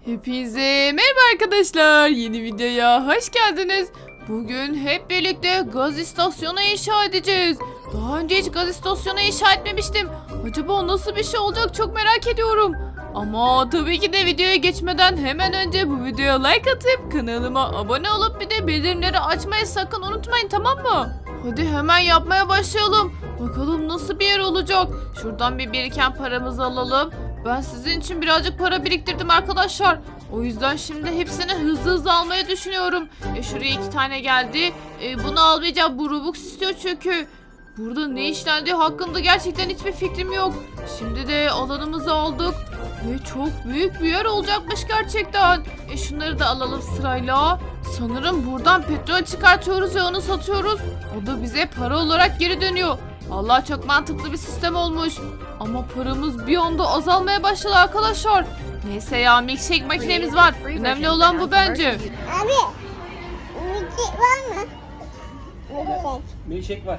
Hepinize merhaba arkadaşlar. Yeni videoya hoş geldiniz. Bugün hep birlikte gaz istasyonu inşa edeceğiz. Daha önce hiç gaz istasyonu inşa etmemiştim. Acaba nasıl bir şey olacak çok merak ediyorum. Ama tabii ki de videoya geçmeden hemen önce bu videoya like atıp kanalıma abone olup bir de bildirimleri açmayı sakın unutmayın, tamam mı? Hadi hemen yapmaya başlayalım. Bakalım nasıl bir yer olacak. Şuradan bir biriken paramızı alalım. Ben sizin için birazcık para biriktirdim arkadaşlar. O yüzden şimdi hepsini hızlı almayı düşünüyorum. Şuraya 2 tane geldi. Bunu almayacağım. Bu Robux istiyor çünkü. Burada ne işlendiği hakkında gerçekten hiçbir fikrim yok. Şimdi de alanımızı aldık. Ve çok büyük bir yer olacakmış gerçekten. Şunları da alalım sırayla. Sanırım buradan petrol çıkartıyoruz ve onu satıyoruz. O da bize para olarak geri dönüyor. Vallahi çok mantıklı bir sistem olmuş. Ama paramız bir anda azalmaya başladı arkadaşlar. Neyse ya, milkshake makinemiz var. Önemli olan bu bence. Abi, milkshake var mı? Milkshake var.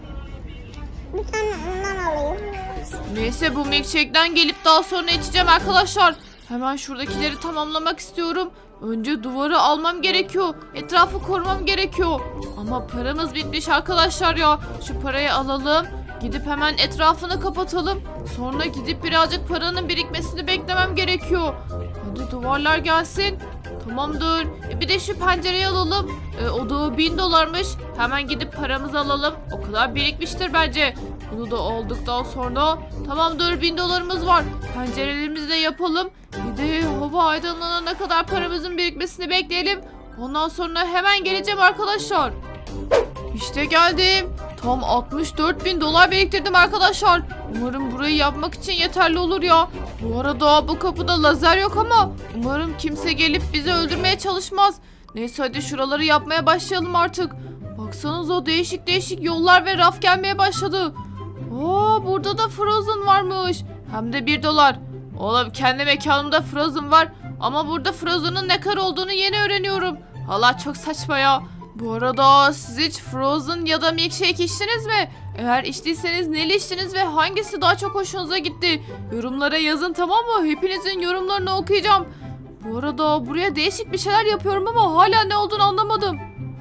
Bir tane ondan alayım. Neyse, bu milkshake'den gelip daha sonra içeceğim arkadaşlar. Hemen şuradakileri tamamlamak istiyorum. Önce duvarı almam gerekiyor. Etrafı korumam gerekiyor. Ama paramız bitmiş arkadaşlar ya. Şu parayı alalım. Gidip hemen etrafını kapatalım. Sonra gidip birazcık paranın birikmesini beklemem gerekiyor. Hadi duvarlar gelsin. Tamamdır. Bir de şu pencereyi alalım. O da 1000 dolarmış. Hemen gidip paramızı alalım. O kadar birikmiştir bence. Bunu da aldıktan sonra tamamdır, 1000 dolarımız var. Pencerelerimizi de yapalım. Bir de hava aydınlanana kadar paramızın birikmesini bekleyelim. Ondan sonra hemen geleceğim arkadaşlar. İşte geldim. Tam 64.000 dolar biriktirdim arkadaşlar. Umarım burayı yapmak için yeterli olur ya. Bu arada bu kapıda lazer yok ama umarım kimse gelip bizi öldürmeye çalışmaz. Neyse, hadi şuraları yapmaya başlayalım artık. Baksanıza, değişik değişik yollar ve raf gelmeye başladı. Burada da Frozen varmış. Hem de 1 dolar. Oğlum, kendi mekanımda Frozen var. Ama burada Frozen'ın ne kadar olduğunu yeni öğreniyorum. Valla çok saçma ya. Bu arada siz hiç Frozen ya da milkshake içtiniz mi? Eğer içtiyseniz neli içtiniz ve hangisi daha çok hoşunuza gitti? Yorumlara yazın, tamam mı? Hepinizin yorumlarını okuyacağım. Bu arada buraya değişik bir şeyler yapıyorum ama hala ne olduğunu anlamadım.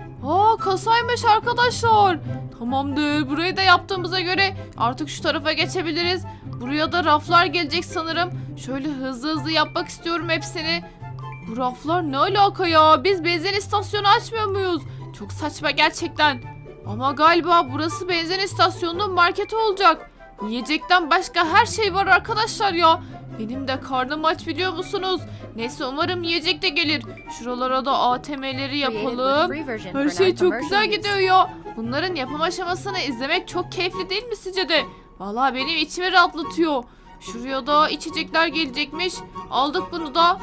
Kasaymış arkadaşlar. Tamamdır, burayı da yaptığımıza göre artık şu tarafa geçebiliriz. Buraya da raflar gelecek sanırım. Şöyle hızlı yapmak istiyorum hepsini. Bu raflar ne alaka ya? Biz benzin istasyonu açmıyor muyuz? Çok saçma gerçekten. Ama galiba burası benzin istasyonunun marketi olacak. Yiyecekten başka her şey var arkadaşlar ya. Benim de karnım aç, biliyor musunuz? Neyse, umarım yiyecek de gelir. Şuralara da ATM'leri yapalım. Her şey çok güzel gidiyor ya. Bunların yapım aşamasını izlemek çok keyifli değil mi sizce de? Vallahi benim içimi rahatlatıyor. Şuraya da içecekler gelecekmiş. Aldık bunu da.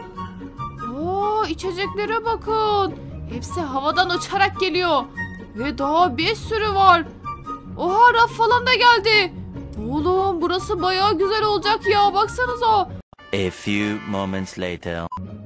İçeceklere bakın. Hepsi havadan uçarak geliyor. Ve daha bir sürü var. Oha, raf falan da geldi. Oğlum, burası bayağı güzel olacak ya, baksanıza. A few moments later.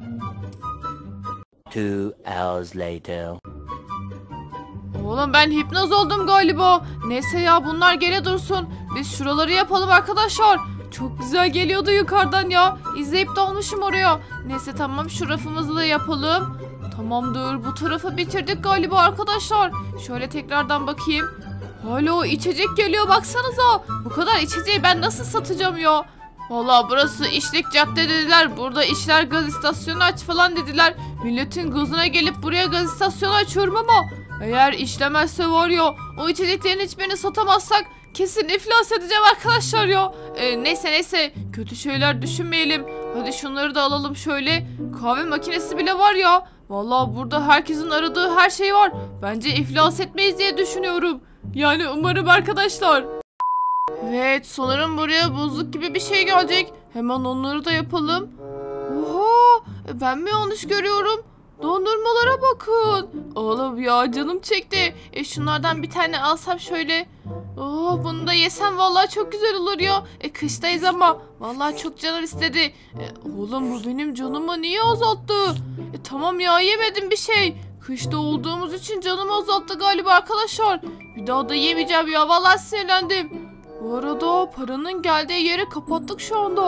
2 hours later. Oğlum, ben hipnoz oldum galiba. Neyse ya, bunlar geri dursun. Biz şuraları yapalım arkadaşlar. Çok güzel geliyordu yukarıdan ya. İzleyip dalmışım oraya. Neyse tamam, şu rafımızı da yapalım. Tamamdır, bu tarafı bitirdik galiba arkadaşlar. Şöyle tekrardan bakayım. Hala o içecek geliyor, baksanıza. Bu kadar içeceği ben nasıl satacağım ya? Vallahi burası işlek cadde dediler. Burada işler gaz istasyonu aç falan dediler. Milletin gazına gelip buraya gaz istasyonu açıyorum ama eğer işlemezse var ya, o içeceklerin hiçbirini satamazsak kesin iflas edeceğim arkadaşlar ya. Neyse kötü şeyler düşünmeyelim. Hadi şunları da alalım şöyle. Kahve makinesi bile var ya. Vallahi burada herkesin aradığı her şey var. Bence iflas etmeyiz diye düşünüyorum. Yani umarım arkadaşlar. Evet, sanırım buraya buzluk gibi bir şey gelecek. Hemen onları da yapalım. Oha, ben mi yanlış görüyorum? Dondurmalara bakın. Oğlum ya, canım çekti. Şunlardan bir tane alsam şöyle. Bunu da yesem vallahi çok güzel olur ya. Kıştayız ama vallahi çok canım istedi. Oğlum, bu benim canımı niye azalttı? Tamam ya, yemedim bir şey. Kışta olduğumuz için canımı azalttı galiba arkadaşlar. Bir daha da yemeyeceğim ya, vallahi sinirlendim. Bu arada paranın geldiği yeri kapattık şu anda.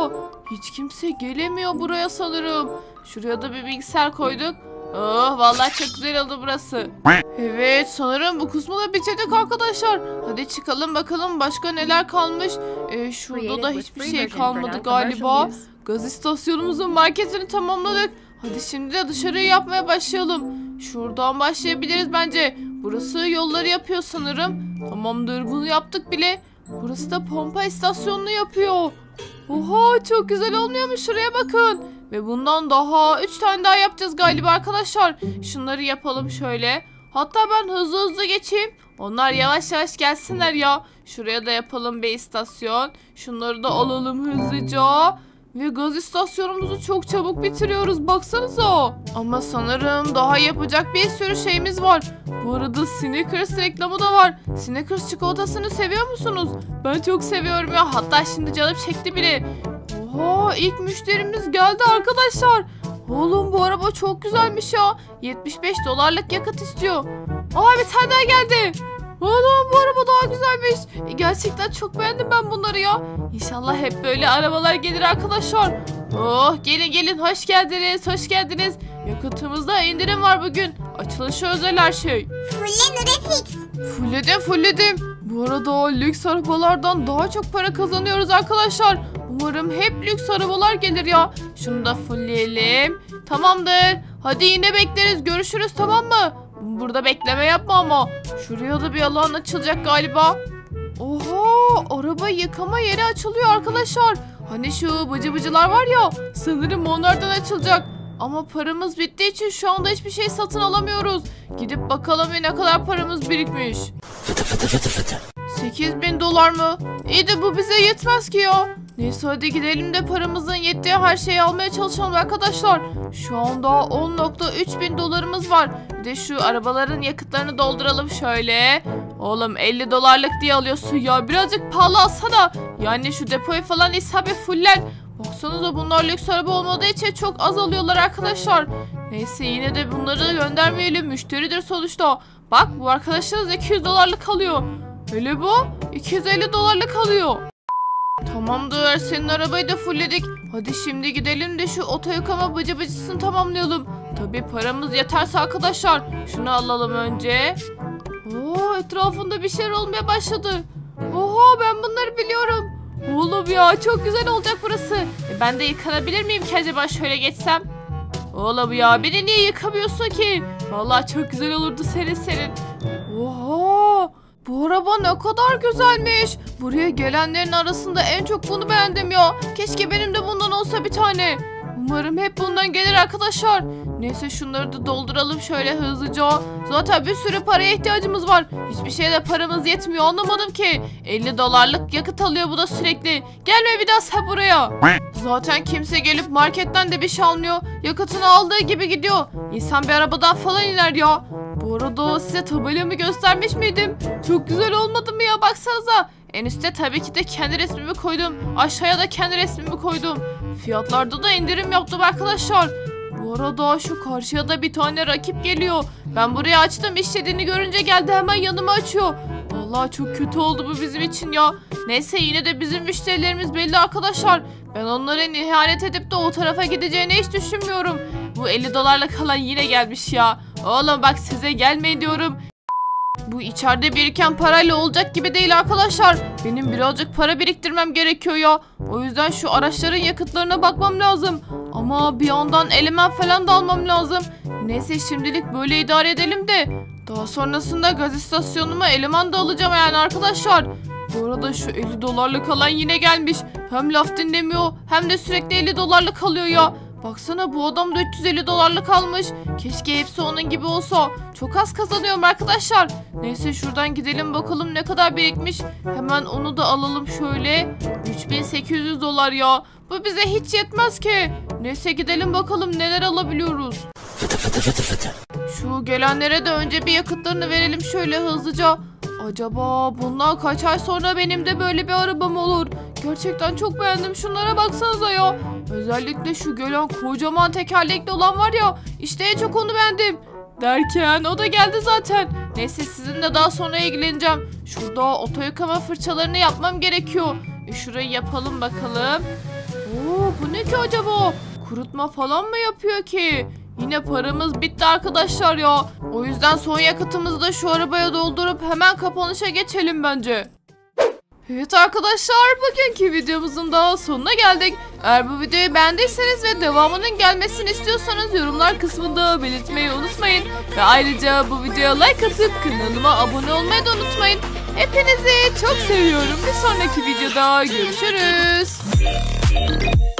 Hiç kimse gelemiyor buraya sanırım. Şuraya da bir bilgisayar koyduk. Oh, vallahi çok güzel oldu burası. Evet, sanırım bu kısmı da bitirdik arkadaşlar. Hadi çıkalım bakalım başka neler kalmış. Şurada da hiçbir şey kalmadı galiba. Gaz istasyonumuzun marketini tamamladık. Hadi şimdi de dışarıyı yapmaya başlayalım. Şuradan başlayabiliriz bence. Burası yolları yapıyor sanırım. Tamamdır, bunu yaptık bile. Burası da pompa istasyonunu yapıyor. Oha, çok güzel olmuyor mu? Şuraya bakın. Ve bundan daha 3 tane daha yapacağız galiba arkadaşlar. Şunları yapalım şöyle. Hatta ben hızlı hızlı geçeyim. Onlar yavaş yavaş gelsinler ya. Şuraya da yapalım bir istasyon. Şunları da alalım hızlıca. Ve gaz istasyonumuzu çok çabuk bitiriyoruz. Baksanıza. Ama sanırım daha yapacak bir sürü şeyimiz var. Bu arada Snickers reklamı da var. Snickers çikolatasını seviyor musunuz? Ben çok seviyorum ya. Hatta şimdi canım çekti bile. Oha, ilk müşterimiz geldi arkadaşlar. Oğlum bu araba çok güzelmiş ya. 75 dolarlık yakıt istiyor. Aa, bir tane daha geldi. Oğlum bu araba daha güzelmiş. Gerçekten çok beğendim ben bunları ya. İnşallah hep böyle arabalar gelir arkadaşlar. Oh, gelin gelin, hoş geldiniz, hoş geldiniz. Yakıtımızda indirim var bugün. Açılışa özel her şey. Fulle Nurefix. Fulledim. Bu arada lüks arabalardan daha çok para kazanıyoruz arkadaşlar. Umarım hep lüks arabalar gelir ya. Şunu da fullleyelim. Tamamdır. Hadi yine bekleriz. Görüşürüz, tamam mı? Burada bekleme yapma ama. Şuraya da bir alan açılacak galiba. Oha, araba yıkama yeri açılıyor arkadaşlar. Hani şu bıcı bıcılar var ya, sanırım onlardan açılacak. Ama paramız bittiği için şu anda hiçbir şey satın alamıyoruz. Gidip bakalım ne kadar paramız birikmiş. 8.000 dolar mı? İyi de bu bize yetmez ki ya. Neyse hadi gidelim de paramızın yettiği her şeyi almaya çalışalım arkadaşlar. Şu anda 10.3 bin dolarımız var. Bir de şu arabaların yakıtlarını dolduralım şöyle. Oğlum 50 dolarlık diye alıyorsun ya. Birazcık pahalı alsana. Yani şu depoyu falan isabet fuller. Baksanıza, bunlar lüks araba olmadığı için çok az alıyorlar arkadaşlar. Neyse yine de bunları göndermeyelim. Müşteridir sonuçta. Bak, bu arkadaşlarınız 200 dolarlık alıyor. Hele bu 250 dolarlık alıyor. Tamamdır, senin arabayı da fullledik. Hadi şimdi gidelim de şu oto yıkama bıcı bıcısını tamamlayalım. Tabii paramız yeterse arkadaşlar. Şunu alalım önce. Oo, etrafında bir şeyler olmaya başladı. Oha, ben bunları biliyorum. Oğlum ya, çok güzel olacak burası. Ben de yıkanabilir miyim ki acaba, şöyle geçsem? Oğlum ya, beni niye yıkamıyorsun ki? Vallahi çok güzel olurdu senin. Oha, bu araba ne kadar güzelmiş. Buraya gelenlerin arasında en çok bunu beğendim ya. Keşke benim de bundan olsa bir tane. Umarım hep bundan gelir arkadaşlar. Neyse şunları da dolduralım şöyle hızlıca. Zaten bir sürü paraya ihtiyacımız var. Hiçbir şeye de paramız yetmiyor, anlamadım ki. 50 dolarlık yakıt alıyor bu da sürekli. Gelme bir daha sen buraya. Zaten kimse gelip marketten de bir şey almıyor. Yakıtını aldığı gibi gidiyor. İnsan bir arabadan falan iner ya. Bu arada size tabelamı göstermiş miydim? Çok güzel olmadı mı ya, baksanıza. En üstte tabii ki de kendi resmimi koydum. Aşağıya da kendi resmimi koydum. Fiyatlarda da indirim yaptım arkadaşlar. Bu arada şu karşıya da bir tane rakip geliyor. Ben buraya açtım, işlediğini görünce geldi hemen yanıma açıyor. Vallahi çok kötü oldu bu bizim için ya. Neyse yine de bizim müşterilerimiz belli arkadaşlar. Ben onların ihanet edip de o tarafa gideceğini hiç düşünmüyorum. Bu 50 dolarlık kalan yine gelmiş ya. Oğlum bak, size gelmeyin diyorum. Bu içeride biriken parayla olacak gibi değil arkadaşlar. Benim birazcık para biriktirmem gerekiyor ya. O yüzden şu araçların yakıtlarına bakmam lazım. Ama bir yandan element falan da almam lazım. Neyse şimdilik böyle idare edelim de. Daha sonrasında gaz istasyonuma eleman da alacağım yani arkadaşlar. Bu arada şu 50 dolarlık alan yine gelmiş. Hem laf dinlemiyor hem de sürekli 50 dolarlık alıyor ya. Baksana, bu adam da 350 dolarlık almış. Keşke hepsi onun gibi olsa. Çok az kazanıyorum arkadaşlar. Neyse şuradan gidelim bakalım ne kadar birikmiş. Hemen onu da alalım şöyle. 3800 dolar ya. Bu bize hiç yetmez ki. Neyse gidelim bakalım neler alabiliyoruz. Şu gelenlere de önce bir yakıtlarını verelim şöyle hızlıca. Acaba bundan kaç ay sonra benim de böyle bir arabam olur? Gerçekten çok beğendim. Şunlara baksanıza ya. Özellikle şu gelen kocaman tekerlekli olan var ya. İşte en çok onu beğendim. Derken o da geldi zaten. Neyse sizinle daha sonra ilgileneceğim. Şurada oto yıkama fırçalarını yapmam gerekiyor. Şurayı yapalım bakalım. Oo, bu ne ki acaba? Kurutma falan mı yapıyor ki? Yine paramız bitti arkadaşlar ya. O yüzden son yakıtımızı da şu arabaya doldurup hemen kapanışa geçelim bence. Evet arkadaşlar, bugünkü videomuzun daha sonuna geldik. Eğer bu videoyu beğendiyseniz ve devamının gelmesini istiyorsanız yorumlar kısmında belirtmeyi unutmayın. Ve ayrıca bu videoya like atıp kanalıma abone olmayı da unutmayın. Hepinizi çok seviyorum. Bir sonraki videoda görüşürüz.